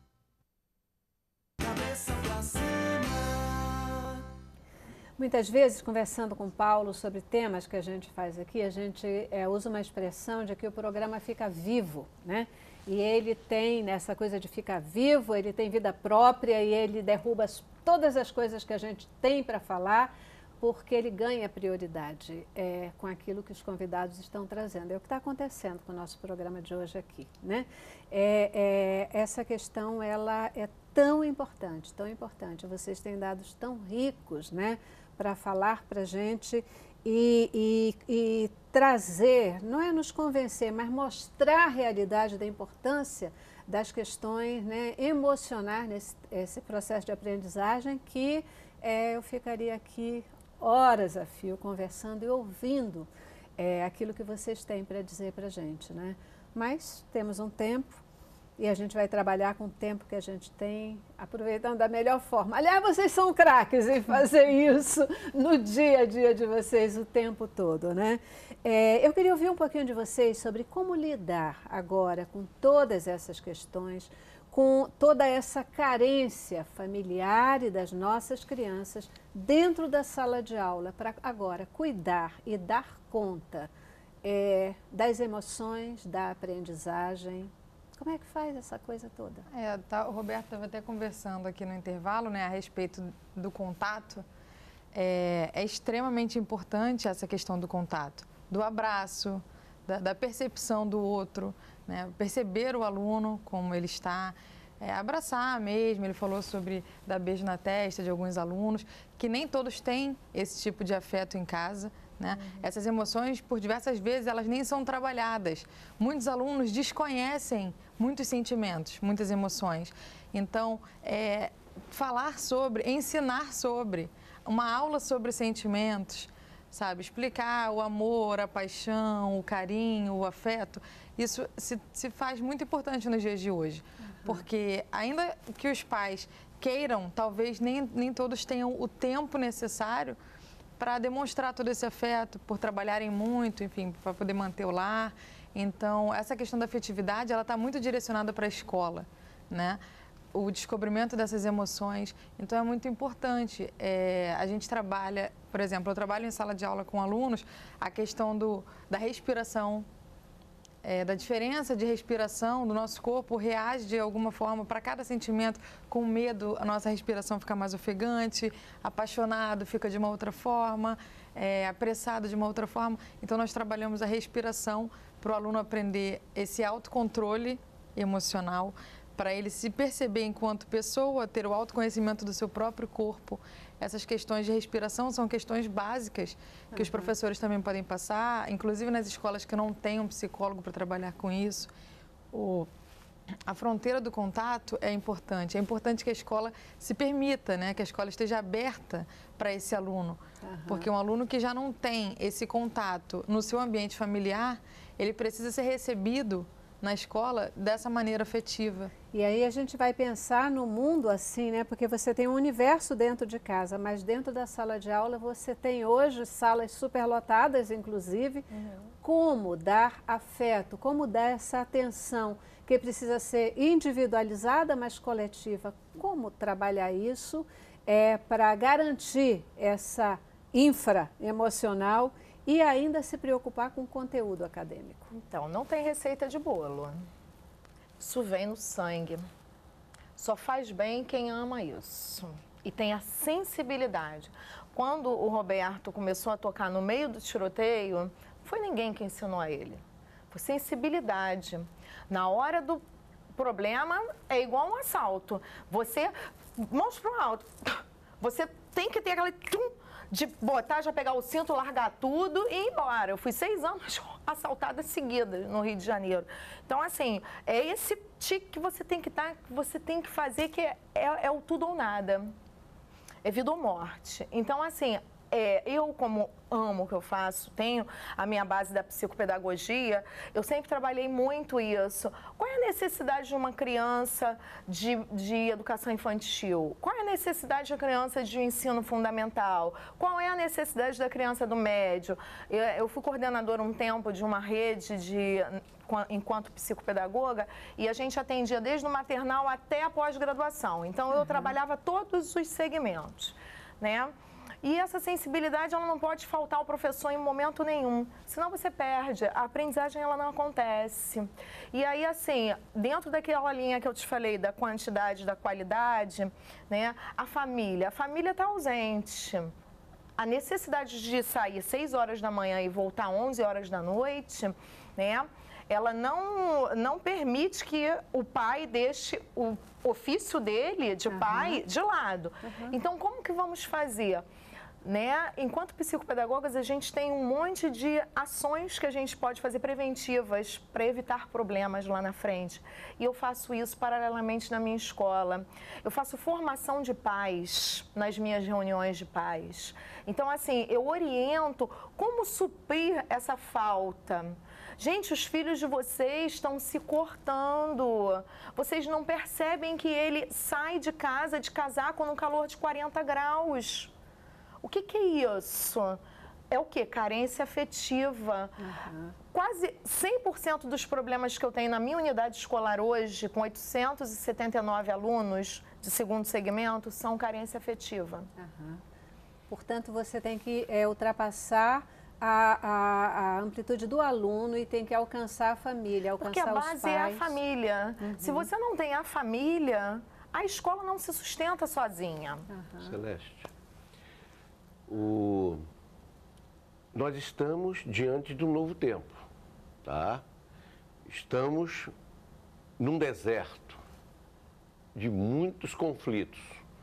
Cabeça pra cima. Muitas vezes, conversando com o Paulo sobre temas que a gente faz aqui, a gente é, usa uma expressão de que o programa fica vivo, né? E ele tem, nessa coisa de ficar vivo, ele tem vida própria e ele derruba as, todas as coisas que a gente tem para falar, porque ele ganha prioridade é, com aquilo que os convidados estão trazendo. É o que está acontecendo com o nosso programa de hoje aqui, né? É, é, essa questão, ela é tão importante, tão importante. Vocês têm dados tão ricos, né, para falar para a gente e, e, e trazer, não é nos convencer, mas mostrar a realidade da importância das questões, né, emocionais nesse esse processo de aprendizagem, que é, eu ficaria aqui horas a fio conversando e ouvindo é aquilo que vocês têm para dizer para a gente, né? Mas temos um tempo e a gente vai trabalhar com o tempo que a gente tem, aproveitando da melhor forma. Aliás, vocês são craques em fazer isso no dia a dia de vocês o tempo todo, né? É, eu queria ouvir um pouquinho de vocês sobre como lidar agora com todas essas questões, com toda essa carência familiar e das nossas crianças dentro da sala de aula, para agora cuidar e dar conta é, das emoções, da aprendizagem. Como é que faz essa coisa toda? É, tá, o Roberto estava até conversando aqui no intervalo, né, a respeito do contato. É, é extremamente importante essa questão do contato, do abraço, da, da percepção do outro, né, perceber o aluno como ele está, é, abraçar mesmo. Ele falou sobre dar beijo na testa de alguns alunos, que nem todos têm esse tipo de afeto em casa. Né? Uhum. Essas emoções, por diversas vezes, elas nem são trabalhadas. Muitos alunos desconhecem muitos sentimentos, muitas emoções. Então, é, falar sobre, ensinar sobre, uma aula sobre sentimentos, sabe? Explicar o amor, a paixão, o carinho, o afeto, isso se, se faz muito importante nos dias de hoje. Uhum. Porque ainda que os pais queiram, talvez nem, nem todos tenham o tempo necessário para demonstrar todo esse afeto, por trabalharem muito, enfim, para poder manter o lar. Então, essa questão da afetividade, ela está muito direcionada para a escola, né? O descobrimento dessas emoções. Então, é muito importante. É, a gente trabalha, por exemplo, eu trabalho em sala de aula com alunos, a questão do, da respiração, É, da diferença de respiração do nosso corpo, reage de alguma forma para cada sentimento. Com medo, a nossa respiração fica mais ofegante, apaixonado fica de uma outra forma, é, apressado de uma outra forma. Então, nós trabalhamos a respiração para o aluno aprender esse autocontrole emocional, para ele se perceber enquanto pessoa, ter o autoconhecimento do seu próprio corpo. Essas questões de respiração são questões básicas que uhum. os professores também podem passar, inclusive nas escolas que não têm um psicólogo para trabalhar com isso. O, a fronteira do contato é importante. É importante que a escola se permita, né, que a escola esteja aberta para esse aluno. Uhum. Porque um aluno que já não tem esse contato no seu ambiente familiar, ele precisa ser recebido na escola dessa maneira afetiva. E aí a gente vai pensar no mundo assim, né? Porque você tem um universo dentro de casa, mas dentro da sala de aula você tem hoje salas superlotadas, inclusive. Uhum. Como dar afeto, como dar essa atenção que precisa ser individualizada, mas coletiva. Como trabalhar isso é, para garantir essa infra emocional e ainda se preocupar com o conteúdo acadêmico? Então, não tem receita de bolo. Isso vem no sangue. Só faz bem quem ama isso. E tem a sensibilidade. Quando o Roberto começou a tocar no meio do tiroteio, não foi ninguém que ensinou a ele. Foi sensibilidade. Na hora do problema, é igual um assalto. Você, mãos pro alto, você tem que ter aquela... de botar, já pegar o cinto, largar tudo e ir embora. Eu fui seis anos assaltada seguida no Rio de Janeiro. Então, assim, é esse tique que você tem que estar, que você tem que fazer, que é, é, é o tudo ou nada. É vida ou morte. Então, assim, é, eu como amo o que eu faço, tenho a minha base da psicopedagogia, eu sempre trabalhei muito isso. Qual é a necessidade de uma criança de, de educação infantil? Qual é a necessidade da criança de um ensino fundamental? Qual é a necessidade da criança do médio? Eu, eu fui coordenadora um tempo de uma rede de... enquanto psicopedagoga, e a gente atendia desde o maternal até a pós-graduação. Então, eu uhum. trabalhava todos os segmentos, né? E essa sensibilidade, ela não pode faltar ao professor em momento nenhum, senão você perde, a aprendizagem ela não acontece. E aí, assim, dentro daquela linha que eu te falei, da quantidade, da qualidade, né, a família, a família está ausente. A necessidade de sair seis horas da manhã e voltar onze horas da noite, né, ela não, não permite que o pai deixe o ofício dele de uhum. pai de lado. Uhum. Então, como que vamos fazer? né? Enquanto psicopedagogas, a gente tem um monte de ações que a gente pode fazer preventivas para evitar problemas lá na frente. E eu faço isso paralelamente na minha escola. Eu faço formação de pais nas minhas reuniões de pais. Então, assim, eu oriento como suprir essa falta. Gente, os filhos de vocês estão se cortando. Vocês não percebem que ele sai de casa, de casaco, num calor de quarenta graus. O que, que é isso? É o quê? Carência afetiva. Uhum. Quase cem por cento dos problemas que eu tenho na minha unidade escolar hoje, com oitocentos e setenta e nove alunos de segundo segmento, são carência afetiva. Uhum. Portanto, você tem que é, ultrapassar a, a, a amplitude do aluno e tem que alcançar a família, alcançar Porque a base os pais. é a família. Uhum. Se você não tem a família, a escola não se sustenta sozinha. Uhum. Celeste, o... nós estamos diante de um novo tempo, tá? Estamos num deserto de muitos conflitos.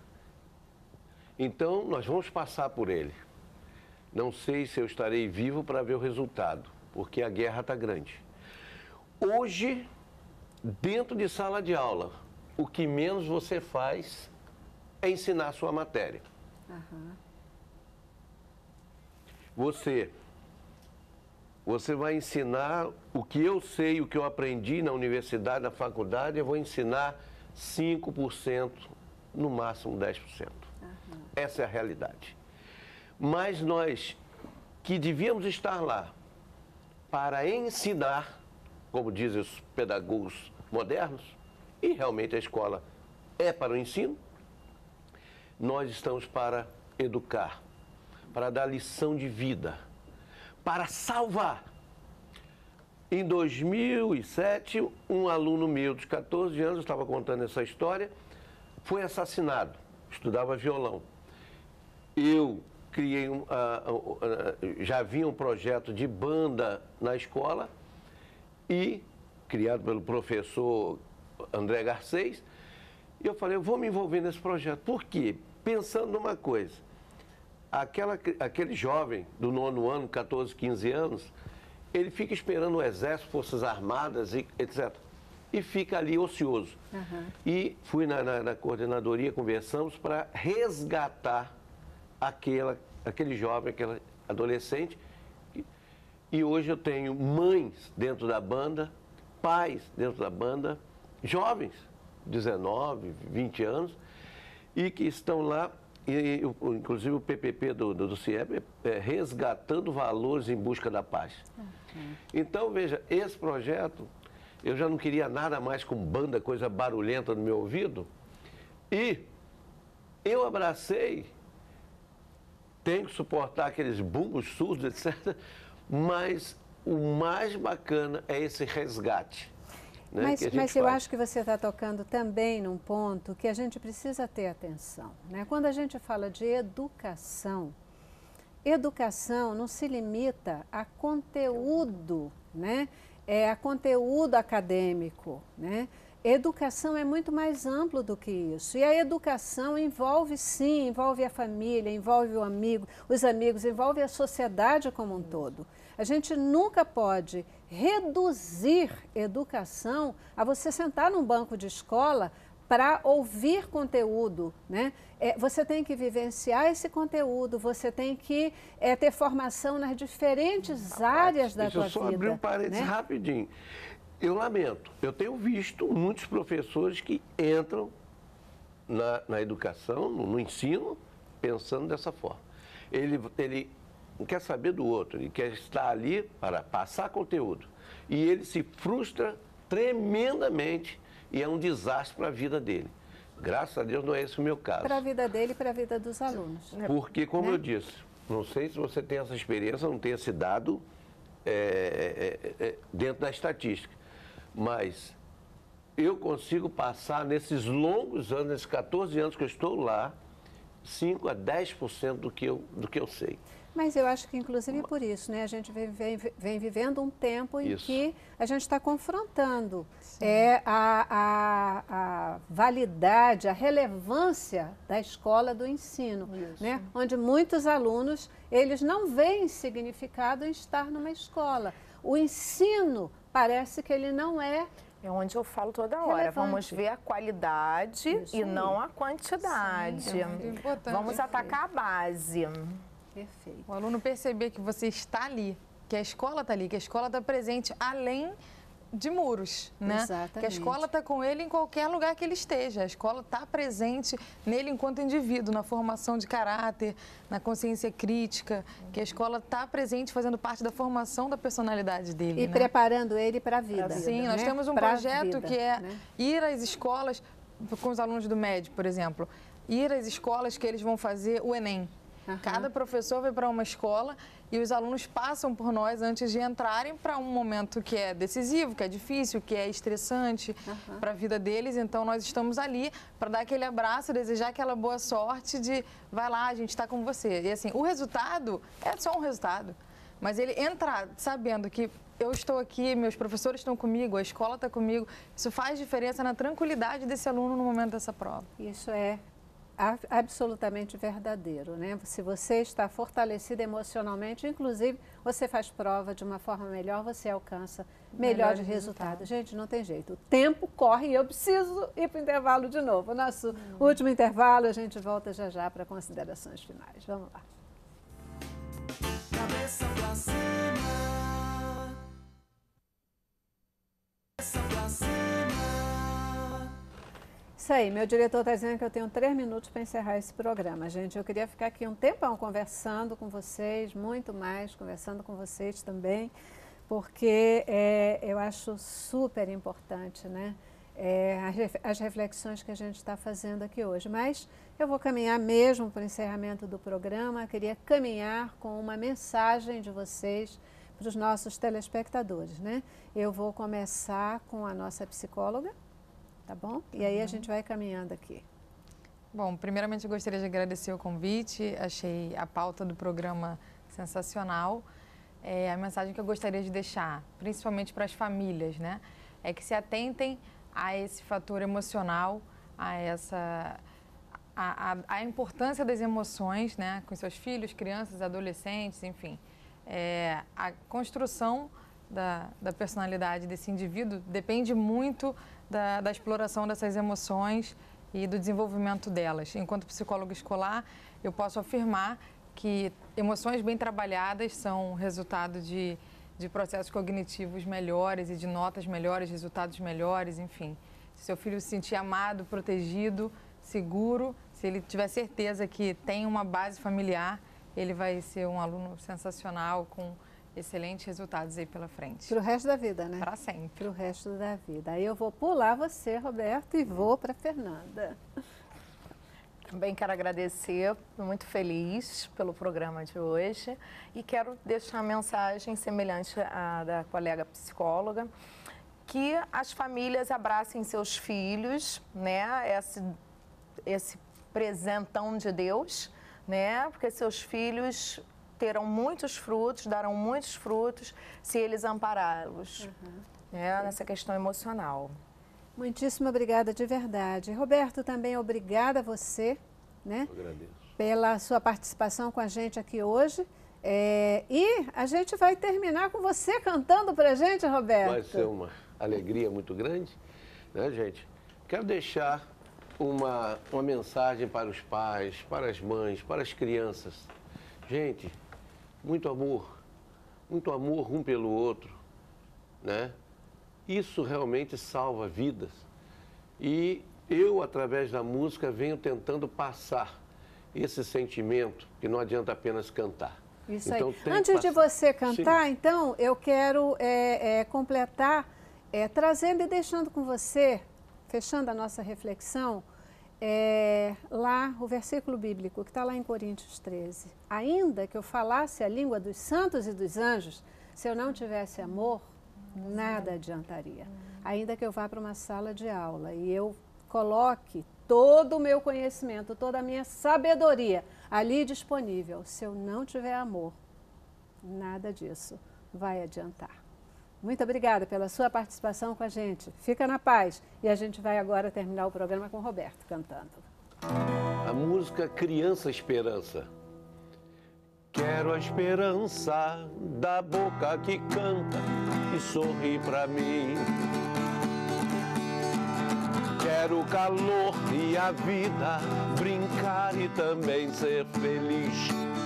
Então, nós vamos passar por ele. Não sei se eu estarei vivo para ver o resultado, porque a guerra está grande. Hoje, dentro de sala de aula, o que menos você faz é ensinar a sua matéria. Uhum. Você, você vai ensinar o que eu sei, o que eu aprendi na universidade, na faculdade, eu vou ensinar cinco por cento, no máximo dez por cento. Uhum. Essa é a realidade. Mas nós, que devíamos estar lá para ensinar, como dizem os pedagogos modernos, e realmente a escola é para o ensino, nós estamos para educar, para dar lição de vida, para salvar. Em dois mil e sete, um aluno meu de quatorze anos, eu estava contando essa história, foi assassinado, estudava violão. Eu criei um, uh, uh, uh, já havia um projeto de banda na escola e, criado pelo professor André Garcês, e eu falei, eu vou me envolver nesse projeto. Por quê? Pensando numa coisa, aquela, aquele jovem do nono ano, quatorze, quinze anos, ele fica esperando o exército, forças armadas, e etcétera. E fica ali ocioso. Uhum. E fui na, na, na coordenadoria, conversamos para resgatar aquela, aquele jovem, aquele adolescente. E, e hoje eu tenho mães dentro da banda, pais dentro da banda, jovens, dezenove, vinte anos, e que estão lá, e, inclusive o P P P do, do, do CIEP, é, resgatando valores em busca da paz. Uhum. Então, veja, esse projeto, eu já não queria nada mais com banda, coisa barulhenta no meu ouvido, e eu abracei, tenho que suportar aqueles bumbos surdos, etcétera, mas o mais bacana é esse resgate. Né, mas que a gente mas eu faz. acho que você está tocando também num ponto que a gente precisa ter atenção. Né? Quando a gente fala de educação, educação não se limita a conteúdo, né? É a conteúdo acadêmico, né? Educação é muito mais amplo do que isso. E a educação envolve, sim, envolve a família, envolve o amigo, os amigos, envolve a sociedade como um todo. A gente nunca pode reduzir educação a você sentar num banco de escola para ouvir conteúdo, né? É, você tem que vivenciar esse conteúdo, você tem que é, ter formação nas diferentes Rapaz, áreas da tua vida. Deixa eu só abrir um parênteses, né? Rapidinho. Eu lamento, eu tenho visto muitos professores que entram na, na educação, no, no ensino, pensando dessa forma. Ele, ele não quer saber do outro, ele quer estar ali para passar conteúdo. E ele se frustra tremendamente e é um desastre para a vida dele. Graças a Deus não é esse o meu caso. Para a vida dele e para a vida dos alunos. Porque, como né? eu disse, não sei se você tem essa experiência, não tenha se dado é, é, é, dentro da estatística. Mas eu consigo passar nesses longos anos, nesses quatorze anos que eu estou lá, cinco a dez por cento do que eu, do que eu sei. Mas eu acho que, inclusive, por isso, né, a gente vem, vem, vem vivendo um tempo em Isso. que a gente está confrontando é, a, a, a validade, a relevância da escola, do ensino, né, onde muitos alunos, eles não veem significado em estar numa escola. O ensino parece que ele não é... É onde eu falo toda hora. Relevante. Vamos ver a qualidade Isso e aí. não a quantidade. Sim, é muito importante. Vamos atacar a base. Perfeito. O aluno perceber que você está ali, que a escola está ali, que a escola está presente além de muros, né? Exatamente. Que a escola está com ele em qualquer lugar que ele esteja. A escola está presente nele enquanto indivíduo, na formação de caráter, na consciência crítica, que a escola está presente fazendo parte da formação da personalidade dele. E né? preparando ele para a vida. Sim, nós né? temos um Pra projeto vida, que é né? ir às escolas, com os alunos do médio, por exemplo, ir às escolas que eles vão fazer o Enem. Aham. Cada professor vai para uma escola e os alunos passam por nós antes de entrarem para um momento que é decisivo, que é difícil, que é estressante Aham. para a vida deles. Então, nós estamos ali para dar aquele abraço, desejar aquela boa sorte de vai lá, a gente está com você. E assim, o resultado é só um resultado. Mas ele entrar sabendo que eu estou aqui, meus professores estão comigo, a escola está comigo, isso faz diferença na tranquilidade desse aluno no momento dessa prova. Isso é a- absolutamente verdadeiro, né? Se você está fortalecido emocionalmente, inclusive, você faz prova de uma forma melhor, você alcança melhores Melhores resultados. Gente, não tem jeito. O tempo corre e eu preciso ir para o intervalo de novo. O nosso último intervalo, a gente volta já já para considerações finais. Vamos lá. Cabeça pra cima. Cabeça pra cima. Isso aí, meu diretor está dizendo que eu tenho três minutos para encerrar esse programa, gente. Eu queria ficar aqui um tempão conversando com vocês, muito mais, conversando com vocês também, porque é, eu acho super importante, né? É, as ref- as reflexões que a gente está fazendo aqui hoje. Mas eu vou caminhar mesmo para o encerramento do programa. Eu queria caminhar com uma mensagem de vocês para os nossos telespectadores, né? Eu vou começar com a nossa psicóloga. Tá bom? E aí a gente vai caminhando aqui. Bom, primeiramente eu gostaria de agradecer o convite, achei a pauta do programa sensacional. É, a mensagem que eu gostaria de deixar, principalmente para as famílias, né, é que se atentem a esse fator emocional, a essa a, a, a importância das emoções, né, com seus filhos, crianças, adolescentes, enfim. É, a construção da, da personalidade desse indivíduo depende muito da, da exploração dessas emoções e do desenvolvimento delas. Enquanto psicólogo escolar, eu posso afirmar que emoções bem trabalhadas são resultado de, de processos cognitivos melhores e de notas melhores, resultados melhores, enfim. Se seu filho se sentir amado, protegido, seguro, se ele tiver certeza que tem uma base familiar, ele vai ser um aluno sensacional, com excelentes resultados aí pela frente. Para o resto da vida, né? Para sempre. Para o resto da vida. Aí eu vou pular você, Roberto, e vou para Fernanda. Também quero agradecer, estou muito feliz pelo programa de hoje e quero deixar uma mensagem semelhante à da colega psicóloga, que as famílias abracem seus filhos, né? Esse, esse presentão de Deus, né? Porque seus filhos terão muitos frutos, darão muitos frutos se eles ampará-los, uhum. né? Nessa questão emocional. Muitíssimo obrigada de verdade. Roberto, também obrigada a você, né? Eu agradeço. Pela sua participação com a gente aqui hoje. É, e a gente vai terminar com você cantando para a gente, Roberto. Vai ser uma alegria muito grande, né, gente? Quero deixar uma, uma mensagem para os pais, para as mães, para as crianças. Gente, muito amor, muito amor um pelo outro, né? Isso realmente salva vidas. E eu, através da música, venho tentando passar esse sentimento, que não adianta apenas cantar. Isso então, aí. Antes de você cantar, Sim. então, eu quero é, é, completar, é, trazendo e deixando com você, fechando a nossa reflexão, é, lá o versículo bíblico que está lá em Coríntios treze. Ainda que eu falasse a língua dos santos e dos anjos, se eu não tivesse amor, nada adiantaria. Ainda que eu vá para uma sala de aula e eu coloque todo o meu conhecimento, toda a minha sabedoria ali disponível. Se eu não tiver amor, nada disso vai adiantar. Muito obrigada pela sua participação com a gente. Fica na paz. E a gente vai agora terminar o programa com o Roberto cantando. A música Criança Esperança. Quero a esperança da boca que canta e sorri pra mim. Quero o calor e a vida, brincar e também ser feliz.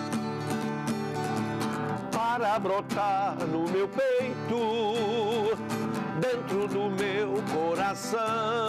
Para brotar no meu peito, dentro do meu coração,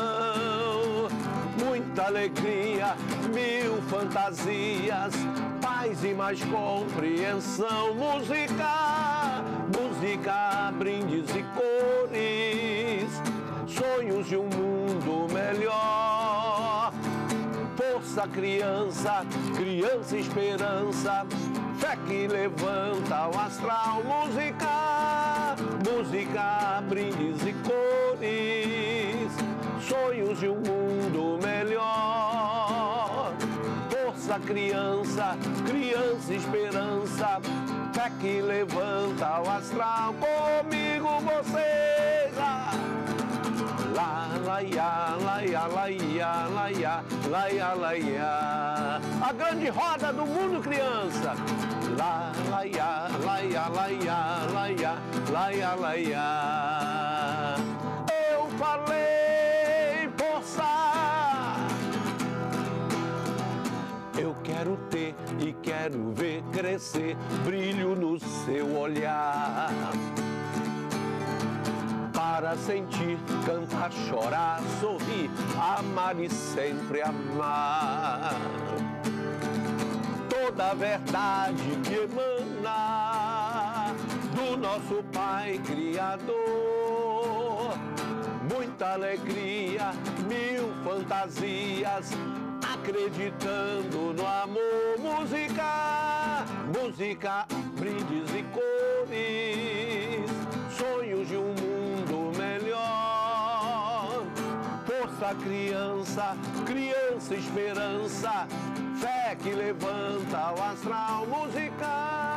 muita alegria, mil fantasias, paz e mais compreensão. Música, música, brindes e cores, sonhos de um mundo melhor. Força, criança, criança, esperança, fé que levanta o astral. Música, música, brindes e cores, sonhos de um mundo melhor. Força, criança, criança, esperança, fé que levanta o astral. Comigo vocês, lá, lá, lá, ia, lá, ia, lá, ia, lá, ia, lá, ia, lá, ia. A grande roda do mundo, criança. Lá, lá, ia, lá, ia, lá, ia, lá, ia, lá, ia, lá, ia. Eu falei, força. Eu quero ter e quero ver crescer brilho no seu olhar. Para sentir, cantar, chorar, sorrir, amar e sempre amar. Toda a verdade que emana do nosso Pai Criador. Muita alegria, mil fantasias, acreditando no amor. Música, música, brindes e cores, sonhos de um mundo melhor. Força, criança, criança, esperança, fé que levanta o astral. Música,